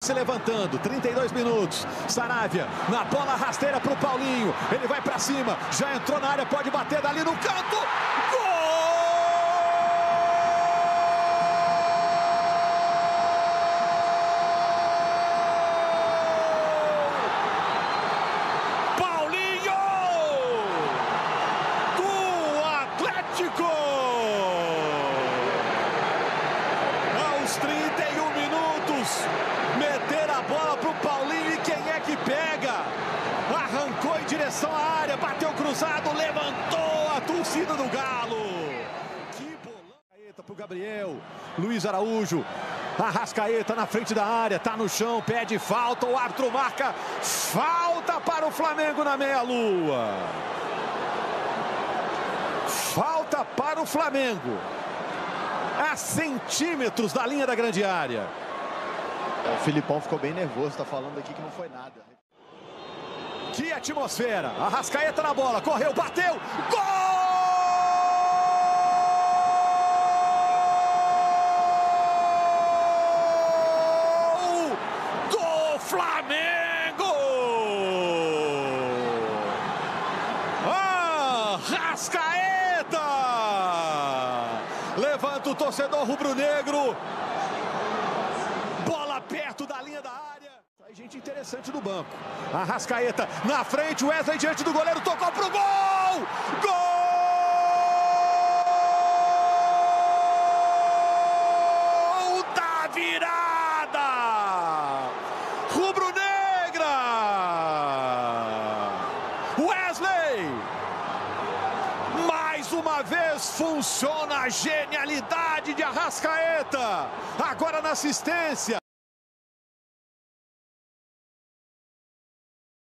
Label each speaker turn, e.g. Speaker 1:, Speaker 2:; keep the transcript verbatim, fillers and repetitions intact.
Speaker 1: se levantando, trinta e dois minutos. Saravia na bola rasteira para o Paulinho. Ele vai para cima, já entrou na área, pode bater dali no canto. Gol! Paulinho! Do Atlético! Aos trinta e um minutos, meter a bola para o Paulinho e quem é que pega? Arrancou em direção à área, bateu cruzado, levantou a torcida do Galo. Que bolão para o Gabriel, Luiz Araújo, Arrascaeta na frente da área, tá no chão, pede falta, o árbitro marca falta para o Flamengo na meia-lua. Falta para o Flamengo, a centímetros da linha da grande área.
Speaker 2: O Filipão ficou bem nervoso, tá falando aqui que não foi nada.
Speaker 1: Que atmosfera! Arrascaeta na bola, correu, bateu, gol! Do Flamengo! Arrascaeta! Levanta o torcedor rubro-negro. Bola perto da linha da área. Sai gente interessante do banco. Arrascaeta na frente, Wesley diante do goleiro, tocou pro gol! Gol da virada! Rubro-negra! Wesley! Mais uma vez funciona a genialidade de Arrascaeta. Agora na assistência.